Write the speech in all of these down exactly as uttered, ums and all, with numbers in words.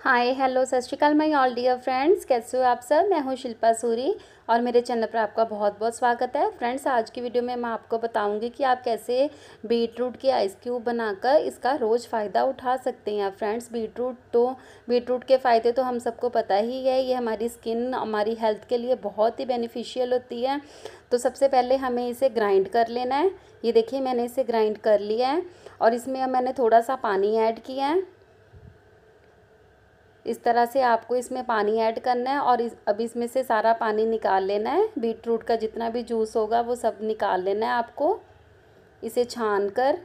Hi hello सत श्री अकाल my all dear friends, कैसे हो आप सब। मैं हूँ शिल्पा सूरी और मेरे चैनल पर आपका बहुत बहुत स्वागत है। फ्रेंड्स, आज की वीडियो में मैं आपको बताऊंगी कि आप कैसे बीट रूट के आइस क्यूब बनाकर इसका रोज़ फ़ायदा उठा सकते हैं। फ्रेंड्स, बीट रूट तो बीट रूट के फ़ायदे तो हम सबको पता ही है। ये हमारी स्किन, हमारी हेल्थ के लिए बहुत ही बेनिफिशियल होती है। तो सबसे पहले हमें इसे ग्राइंड कर लेना है। ये देखिए, मैंने इसे ग्राइंड कर लिया है और इसमें अब मैंने थोड़ा सा पानी ऐड किया है। इस तरह से आपको इसमें पानी ऐड करना है और इस अब इसमें से सारा पानी निकाल लेना है। बीट रूट का जितना भी जूस होगा वो सब निकाल लेना है आपको, इसे छान कर।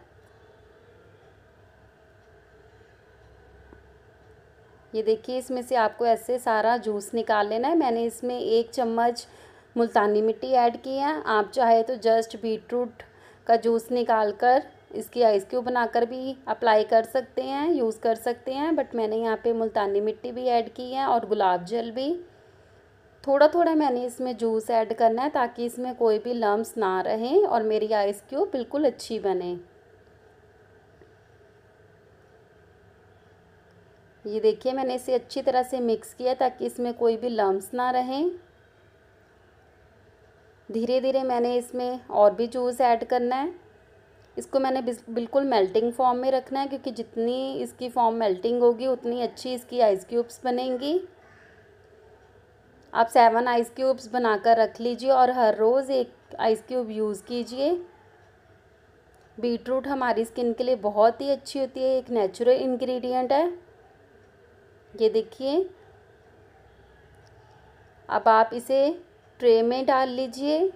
ये देखिए, इसमें से आपको ऐसे सारा जूस निकाल लेना है। मैंने इसमें एक चम्मच मुल्तानी मिट्टी ऐड की है। आप चाहे तो जस्ट बीट रूट का जूस निकाल कर इसकी आइस क्यूब बनाकर भी अप्लाई कर सकते हैं, यूज़ कर सकते हैं। बट मैंने यहाँ पे मुल्तानी मिट्टी भी ऐड की है और गुलाब जल भी। थोड़ा थोड़ा मैंने इसमें जूस ऐड करना है ताकि इसमें कोई भी लम्स ना रहें और मेरी आइस क्यूब बिल्कुल अच्छी बने। ये देखिए, मैंने इसे अच्छी तरह से मिक्स किया ताकि इसमें कोई भी लम्स ना रहें। धीरे धीरे मैंने इसमें और भी जूस ऐड करना है। इसको मैंने बिल्कुल मेल्टिंग फॉर्म में रखना है, क्योंकि जितनी इसकी फॉर्म मेल्टिंग होगी उतनी अच्छी इसकी आइस क्यूब्स बनेंगी। आप सेवन आइस क्यूब्स बनाकर रख लीजिए और हर रोज़ एक आइस क्यूब यूज़ कीजिए। बीट रूट हमारी स्किन के लिए बहुत ही अच्छी होती है, एक नेचुरल इंग्रेडिएंट है। ये देखिए, अब आप इसे ट्रे में डाल लीजिए।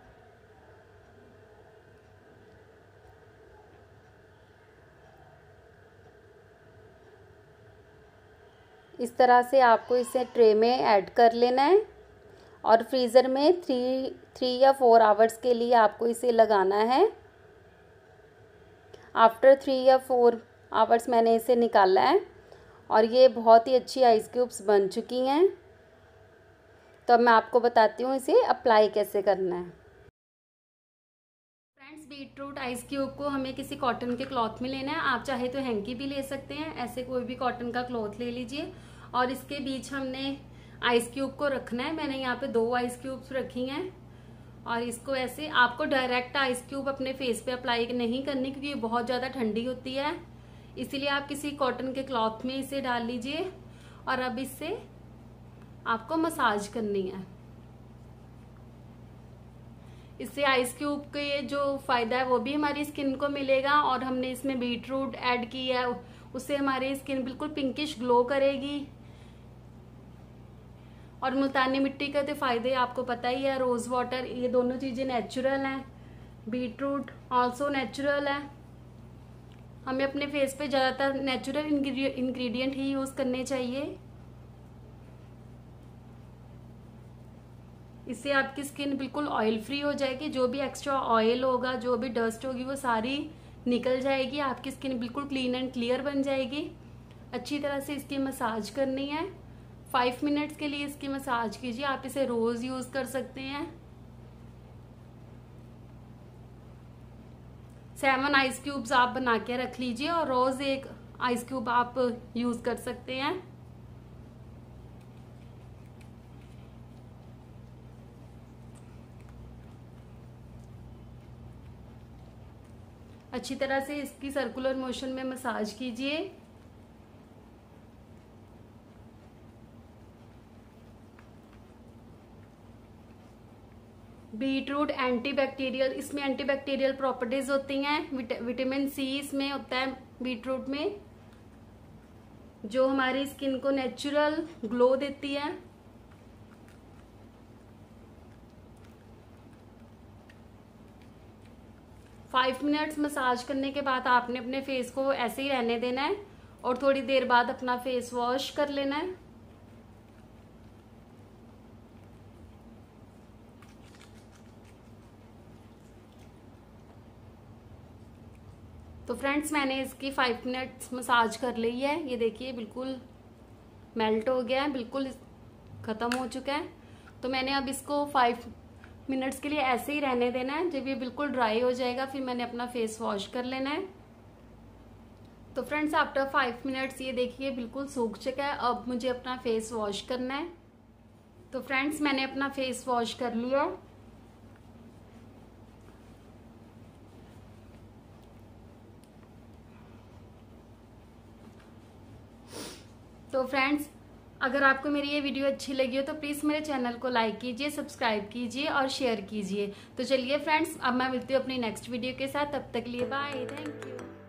इस तरह से आपको इसे ट्रे में ऐड कर लेना है और फ्रीज़र में थ्री थ्री या फोर आवर्स के लिए आपको इसे लगाना है। आफ्टर थ्री या फोर आवर्स मैंने इसे निकाला है और ये बहुत ही अच्छी आइस क्यूब्स बन चुकी हैं। तो अब मैं आपको बताती हूँ इसे अप्लाई कैसे करना है। Friends, beetroot ice cube को हमें किसी कॉटन के क्लॉथ में लेना है। आप चाहे तो हैंकी भी ले सकते हैं, ऐसे कोई भी कॉटन का क्लॉथ ले लीजिए और इसके बीच हमने आइस क्यूब को रखना है। मैंने यहाँ पे दो आइस क्यूब्स रखी हैं और इसको ऐसे, आपको डायरेक्ट आइस क्यूब अपने फेस पे अप्लाई नहीं करनी क्योंकि ये बहुत ज़्यादा ठंडी होती है, इसीलिए आप किसी कॉटन के क्लॉथ में इसे डाल लीजिए और अब इससे आपको मसाज करनी है। इससे आइस क्यूब के जो फायदा है वो भी हमारी स्किन को मिलेगा और हमने इसमें बीट रूट ऐड की है, उससे हमारी स्किन बिल्कुल पिंकिश ग्लो करेगी। और मुल्तानी मिट्टी का तो फायदे आपको पता ही है, रोज वाटर, ये दोनों चीजें नेचुरल हैं। बीट रूट ऑल्सो नेचुरल है। हमें अपने फेस पे ज्यादातर नेचुरल इंग्रेडिएंट ही यूज करने चाहिए। इससे आपकी स्किन बिल्कुल ऑयल फ्री हो जाएगी। जो भी एक्स्ट्रा ऑयल होगा, जो भी डस्ट होगी, वो सारी निकल जाएगी। आपकी स्किन बिल्कुल क्लीन एंड क्लियर बन जाएगी। अच्छी तरह से इसकी मसाज करनी है। फाइव मिनट्स के लिए इसकी मसाज कीजिए। आप इसे रोज यूज कर सकते हैं। सेवन आइस क्यूब्स आप बना के रख लीजिए और रोज एक आइस क्यूब आप यूज कर सकते हैं। अच्छी तरह से इसकी सर्कुलर मोशन में मसाज कीजिए। बीट रूट एंटीबैक्टीरियल, इसमें एंटीबैक्टीरियल प्रॉपर्टीज होती हैं। विट, विटामिन सी इसमें होता है बीट रूट में, जो हमारी स्किन को नेचुरल ग्लो देती है। फाइव मिनट्स मसाज करने के बाद आपने अपने फेस को ऐसे ही रहने देना है और थोड़ी देर बाद अपना फेस वॉश कर लेना है। तो फ्रेंड्स, मैंने इसकी फाइव मिनट्स मसाज कर ली है। ये देखिए, बिल्कुल मेल्ट हो गया है, बिल्कुल खत्म हो चुका है। तो मैंने अब इसको फाइव मिनट्स के लिए ऐसे ही रहने देना है। जब ये बिल्कुल ड्राई हो जाएगा फिर मैंने अपना फेस वॉश कर लेना है। तो फ्रेंड्स आफ्टर फाइव मिनट्स ये देखिए बिल्कुल सूख चुका है। अब मुझे अपना फेस वॉश करना है। तो फ्रेंड्स मैंने अपना फेस वॉश कर लिया। तो फ्रेंड्स अगर आपको मेरी ये वीडियो अच्छी लगी हो तो प्लीज़ मेरे चैनल को लाइक कीजिए, सब्सक्राइब कीजिए और शेयर कीजिए। तो चलिए फ्रेंड्स अब मैं मिलती हूँ अपनी नेक्स्ट वीडियो के साथ। तब तक लिए बाय, थैंक यू।